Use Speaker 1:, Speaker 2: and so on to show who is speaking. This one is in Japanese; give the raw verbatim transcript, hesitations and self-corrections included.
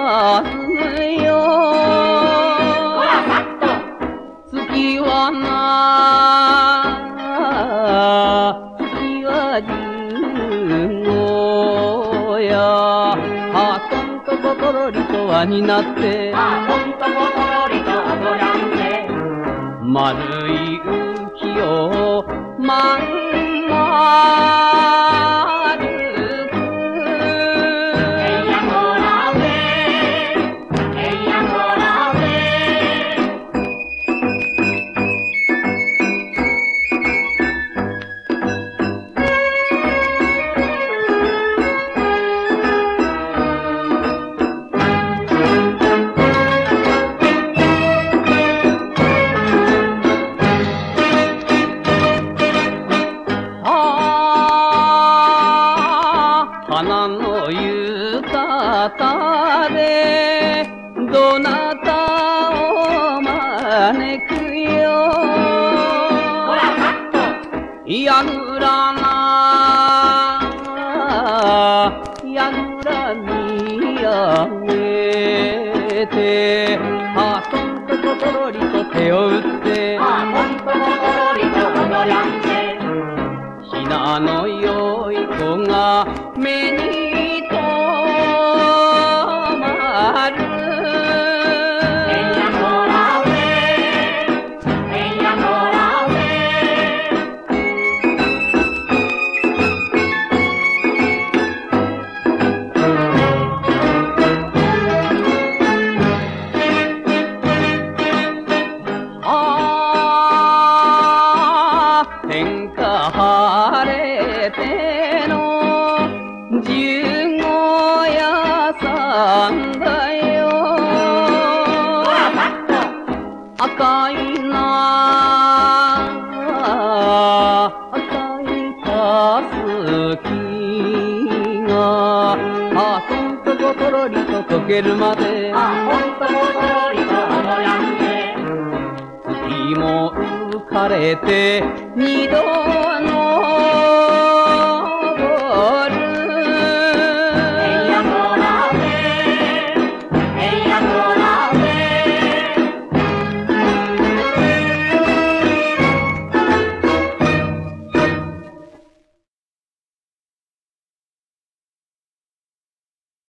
Speaker 1: 尋ねよ月はな月は十五やはとんところりと輪になって
Speaker 2: はとんところりと踊らんで
Speaker 1: 丸い浮世まんまるく
Speaker 2: えいやこらべえいやこらべ
Speaker 1: 花の浴衣でどなたを招くよやぐらなやぐら見上げてはとんとことろりと手を打って
Speaker 2: はとんところりと踊らんで
Speaker 1: ひなのよい子が目に留まる
Speaker 2: えいやこらべえいやこらべ
Speaker 1: ああ天下晴れての十五夜さんだよ赤いな赤いたすきがはとんところりと溶けるまで
Speaker 2: はとんところりと踊らんで
Speaker 1: 月も浮かれて二度の